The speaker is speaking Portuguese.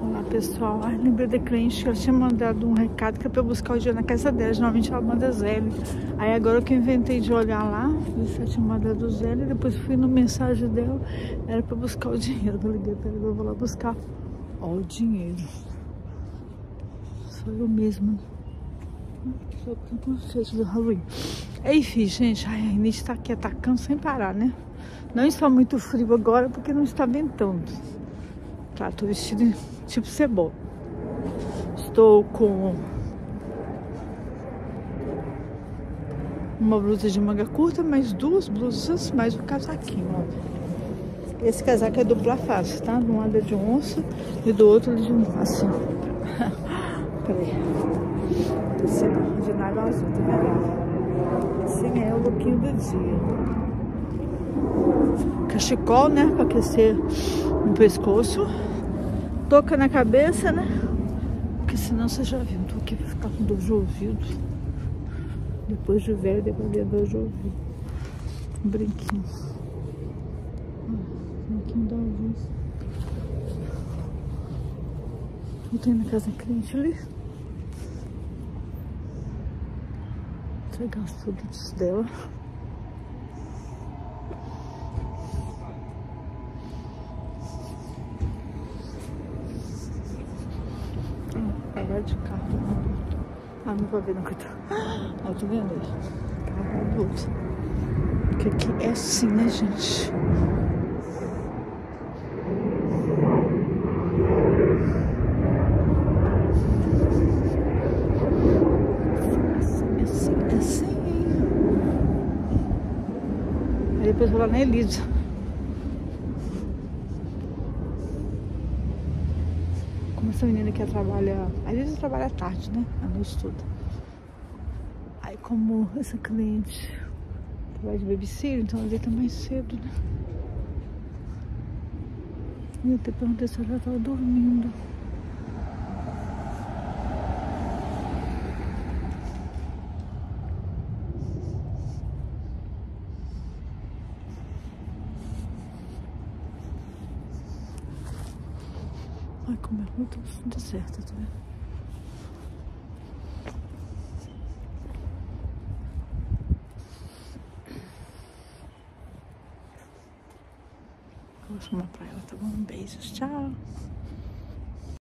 Olá pessoal, lembrei da cliente que ela tinha mandado um recado que é pra eu buscar o dinheiro na casa dela. Geralmente ela manda Zelle. Aí agora que eu inventei de olhar lá, vi se ela tinha mandado Zelle. Depois fui no mensagem dela, era pra buscar o dinheiro. Eu liguei pra ela, eu vou lá buscar. Ó, o dinheiro. Sou eu mesma. Só com conceito do Halloween. Enfim, gente, a Anitta tá aqui atacando sem parar, né? Não está muito frio agora porque não está ventando. Tá, tô vestida tipo cebola. Estou com uma blusa de manga curta, mais duas blusas, mais um casaquinho, ó. Esse casaco é dupla face, tá? De um lado é de onça e do outro é de um, assim. Peraí. Esse é de nylon azul, tá vendo? Esse é o lookinho do dia. Cachecol, né? Pra aquecer no pescoço. Touca na cabeça, né? Porque senão você já viu. Tô aqui pra ficar com dor de ouvido. Depois de velho, depois de dor de ouvido. Um brinquinho. Brinquinho da luz. Voltei na casa da cliente ali. Entregar os produtos dela. Pagar de carro. Ah, não vou ver não que eu tô. Ah, tô vendo aí. Carro adulto. Porque aqui é assim, né, gente? Assim. Aí depois vou lá na Elisa. Como essa menina que trabalha... A Elisa trabalha à tarde, né? À noite estuda. Aí como essa cliente trabalha de babysitter, então ela deita mais cedo, né? Eu até perguntei se ela já estava dormindo. Ai, como é muito deserta, tá vendo? Vou chamar pra ela, tá bom? Beijos, tchau!